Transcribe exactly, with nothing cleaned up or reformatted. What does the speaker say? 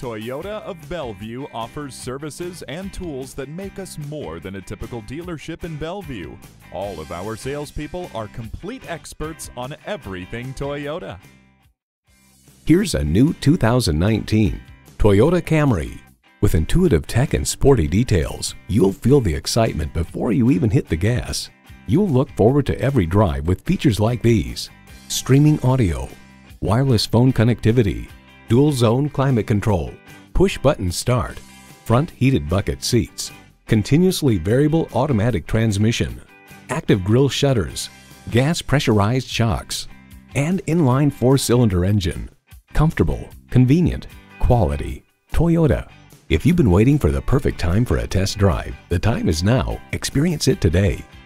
Toyota of Bellevue offers services and tools that make us more than a typical dealership in Bellevue. All of our salespeople are complete experts on everything Toyota. Here's a new two thousand nineteen Toyota Camry. With intuitive tech and sporty details, you'll feel the excitement before you even hit the gas. You'll look forward to every drive with features like these: streaming audio, wireless phone connectivity, dual zone climate control, push button start, front heated bucket seats, continuously variable automatic transmission, active grille shutters, gas pressurized shocks, and inline four-cylinder engine. Comfortable, convenient, quality. Toyota. If you've been waiting for the perfect time for a test drive, the time is now. Experience it today.